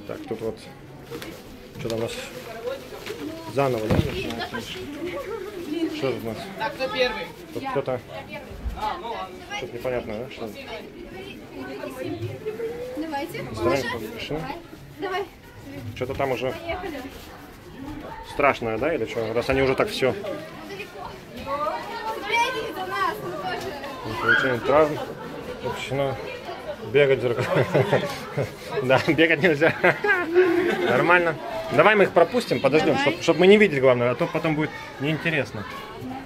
Так, тут вот что-то у нас заново, да, начинается? Что тут у нас? Так, кто первый? Тут кто-то... Что-то непонятное, да? Что? Давайте. Страшно? Давай. Что-то там уже страшное, да, или что? Раз они уже так все. Глядите за нас, мы тоже. Получение травм. Запрещено бегать. Да, бегать нельзя. Нормально. Давай мы их пропустим, подождем, чтобы мы не видели, главное, а то потом будет неинтересно.